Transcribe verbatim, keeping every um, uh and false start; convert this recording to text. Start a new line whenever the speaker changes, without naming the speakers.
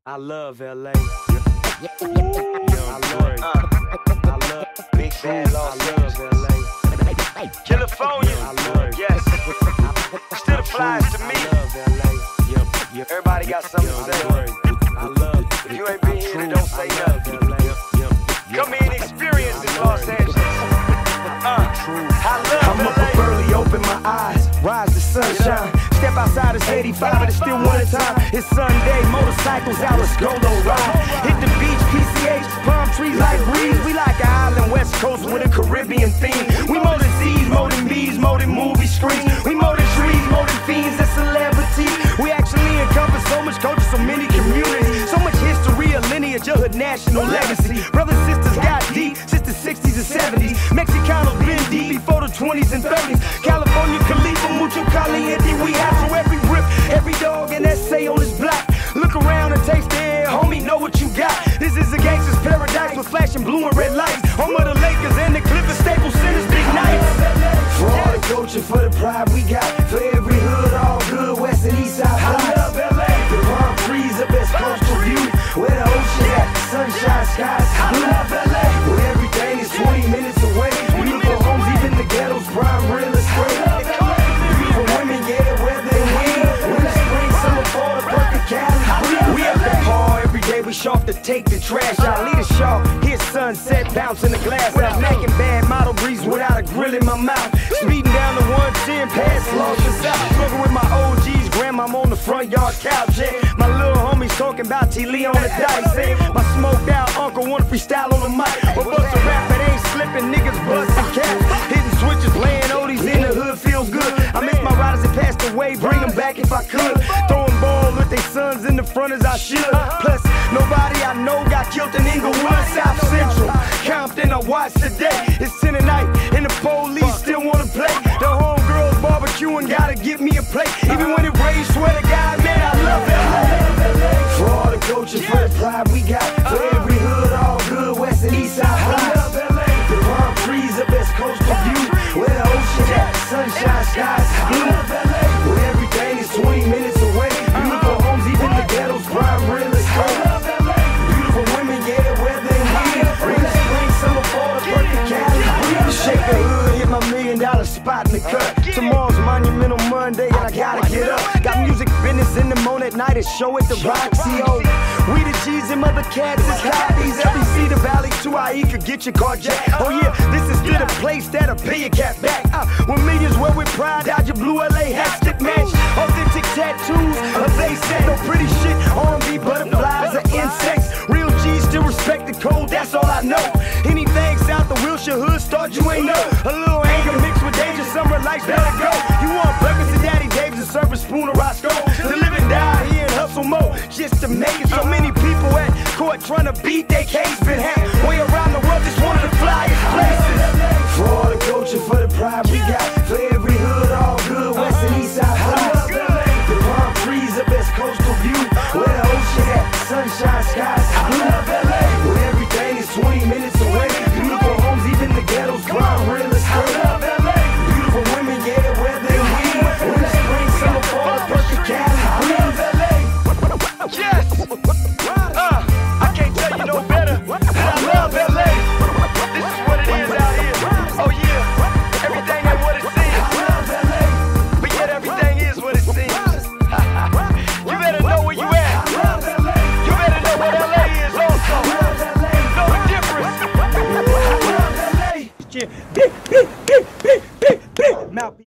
I love L A.
Young Dre.
Uh, I love Big Bad Los Angeles. I love L A. California.
I love
Yes. Still applies to me.
I love L A. Young, young,
Everybody got something to say.
I love.
If you ain't been here, then don't say nothing. Come in and experience in Los Angeles. Uh, I love
I'm up
L A.
early, open my eyes, rise the sunshine. Step outside, it's eighty-five, but it's still winter time. It's Sunday, motorcycles out, let's go, don't ride. Hit the beach, P C H, palm trees like breeze. We like an island west coast with a Caribbean theme. We more than Z's, more than B's, more than movie screens. We more than trees, more than fiends and celebrities. We actually encompass so much culture, so many communities. So much history, a lineage, a hood national legacy. Brothers, sisters got deep since the sixties and seventies. Mexicanos been deep before the twenties and thirties. California, Khalifa, mucho caliente. We have so every rip, every dog, and that say on his block. Look around and taste the air, homie, know what you got. This is a gangster's paradise with flashing blue and red lights. Home of the Lakers and the Clippers, Staples Center's big nights. For all the culture, for the pride we got. For every hood, all good, west and east side. I love L A. The palm trees, the best coastal view. Where the ocean at, the sunshine, skies blue. I love L A. Where everything is twenty minutes away. Beautiful homes, even the ghettos, prime real estate. Beautiful women, yeah, weather and wind. Winter, spring, summer, fall, the perfect Cali. We at the bar every day, we sharp to take the trash out. Lead a sharp, hit sunset, bouncing the glass out. Making bad model breeze without a grill in my mouth. Speeding down the one ten, past lost and south. Smoking with my O Gs, grandma on the front yard couch. Yeah. My little homies talking about T. Lee on the dice. Yeah. My smoked out uncle wanna freestyle on the mic. But bust a rap, it ain't slipping, niggas busting caps. Hitting switches, playing oldies in the hood feels good. I miss my riders that passed away, bring them back if I could. Throwing balls with their sons in the front as I should. Plus, nobody I know got killed in Inglewood, South Central. Compton, I watch today. It's ten at night, and the police still wanna play. The homegirls barbecuing, gotta give me a plate. Even when it rains, swear to God, man, I love L A. For all the culture, for the pride we got. For every hood, all good, west and east side. I love L A. The palm trees, the best coastal view. Where the ocean at, the sunshine, skies blue. Where everything is twenty minutes away. Beautiful homes, even the ghettos, prime real estate. Beautiful women, yeah, weather and wind. Winter, spring, summer, fall, the perfect Cali. Shake the hood, hit my million dollar spot in the cut. Tomorrow's Monumental Monday and I gotta get up. Got music business in the morning, at night, a show at the Roxy. Oh, we the G's and mother cats is copies. Every seat of Valley to I E could get your car jacked. Oh yeah, this is still the place that'll pay your cat back. Uh, when millions wear with pride, dodge your blue L A hat, stick match. Authentic tattoos, a face set, no pretty shit. R and B butterflies or insects. Real G's still respect the code, that's all I know. Anything south of Wilshire hood, start you ain't know. A little anger mixed with danger, summer lights better go. You want breakfast at Daddy Dave's and serve a spoon of Roscoe. To live and die here and hustle more, just to make it. So many people at court trying to beat their case. Been halfway around the world, just one of the flyest places. For all the culture, for the pride we got. For every hood, all good, west and east side. I love L A. The palm trees, the best coastal view. Where the ocean at, the sunshine, skies blue. I love L A. Where everything is twenty minutes away. Beautiful homes, even the ghettos, prime real estate. I love L A. Beautiful women, yeah, weather and wind. Winter, spring, summer, fall, the perfect Cali. I love L A.
Yes! Uh, I can't tell you no better than I love L A. This is what it is out here. Oh yeah, everything ain't what it seems. But yet everything is what it seems. You better know where you at. You better know what L A is also. Know the difference.
Yeah. Beep, beep, beep, beep, beep, beep. Mouth-